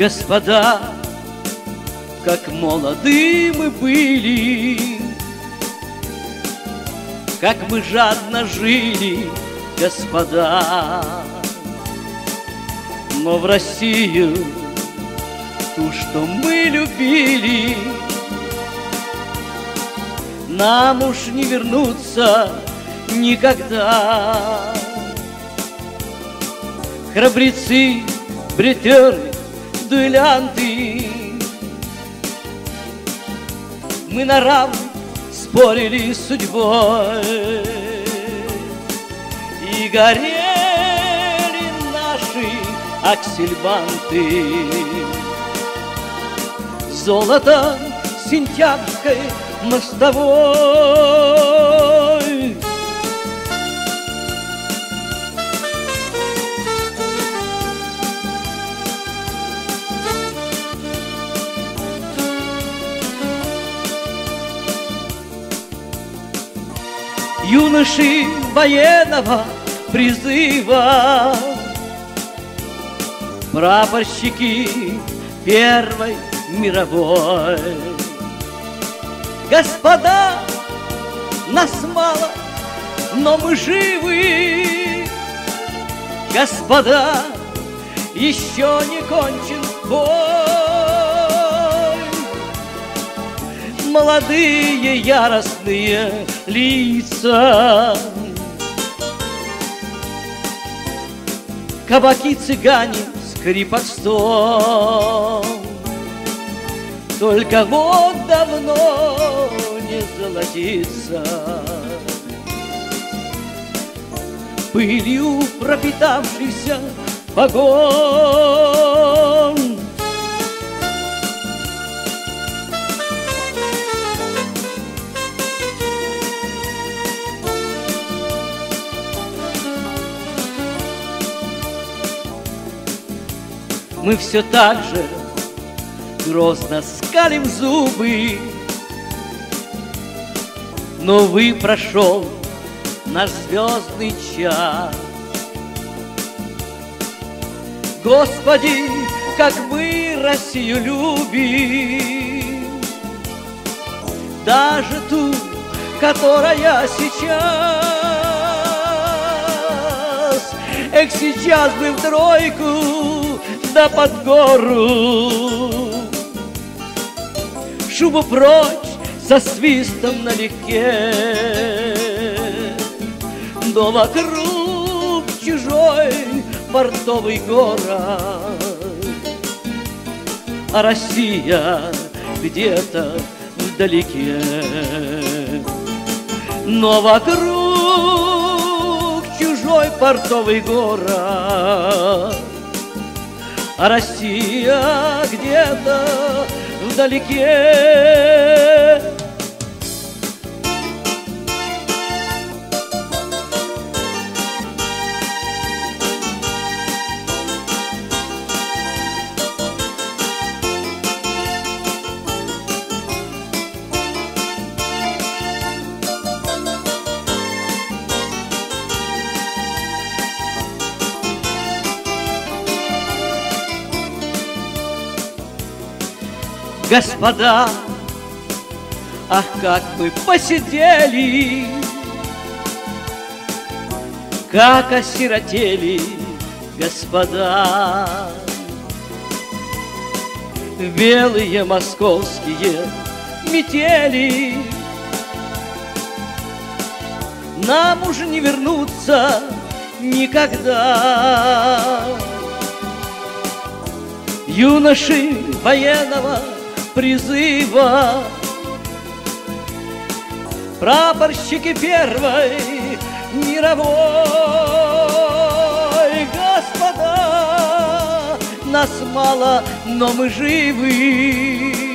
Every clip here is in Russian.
Господа, как молоды мы были, как мы жадно жили, господа. Но в Россию, ту, что мы любили, нам уж не вернуться никогда. Храбрецы, бритеры, дуэлянты, мы на равных спорили с судьбой, и горели наши аксельбанты золотом сентябрьской мостовой. Юноши военного призыва, прапорщики Первой мировой. Господа, нас мало, но мы живы. Господа, еще не кончен бой. Молодые яростные лица, кабаки, цыгане, скрипотцом. Только вот давно не золотится, пылью пропитавшийся вагон. Мы все так же грозно скалим зубы, но вы прошел наш звездный час. Господи, как мы Россию любим, даже ту, которая сейчас. Эх, сейчас бы в тройку да под гору, шубу прочь со свистом налегке, но вокруг чужой портовый город, а Россия где-то вдалеке. Но вокруг чужой портовый город, а Россия где-то вдалеке. Господа, ах, как мы посидели, как осиротели, господа. Белые московские метели, нам уже не вернуться никогда. Юноши военного призыва, прапорщики Первой мировой. Господа, нас мало, но мы живы.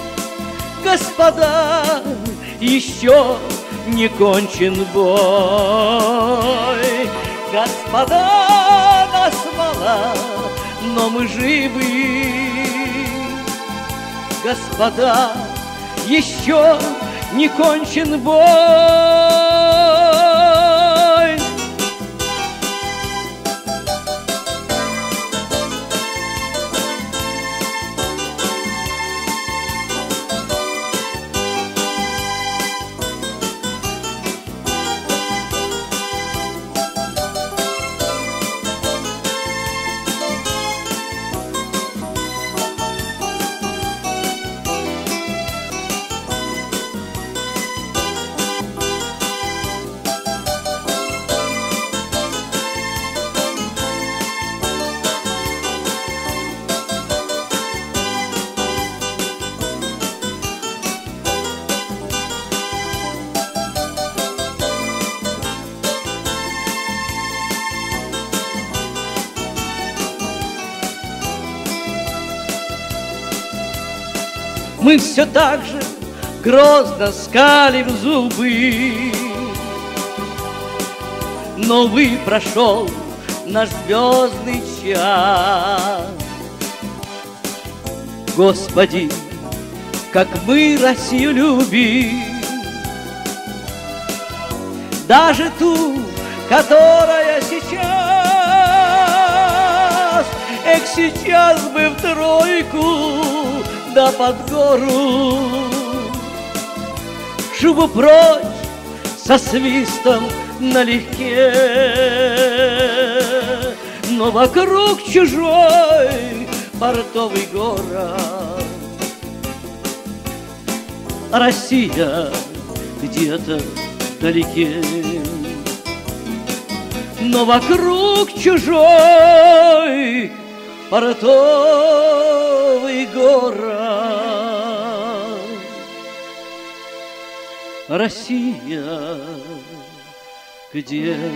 Господа, еще не кончен бой. Господа, нас мало, но мы живы. Господа, еще не кончен бой. Мы все так же грозно скалим зубы. Новый прошел наш звездный час. Господи, как мы Россию любим, даже ту, которая сейчас, эх, сейчас бы в тройку, да под гору, шубу прочь со свистом налегке, но вокруг чужой портовый город. Россия где-то вдалеке, но вокруг чужой портовый город. Россия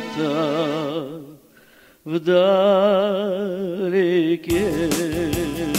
где-то вдалеке.